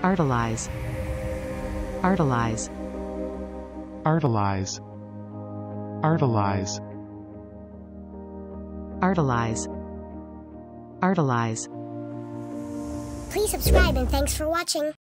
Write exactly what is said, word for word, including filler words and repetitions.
artilize, artilize, artilize, artilize, artilize, artilize. Please subscribe and thanks for watching.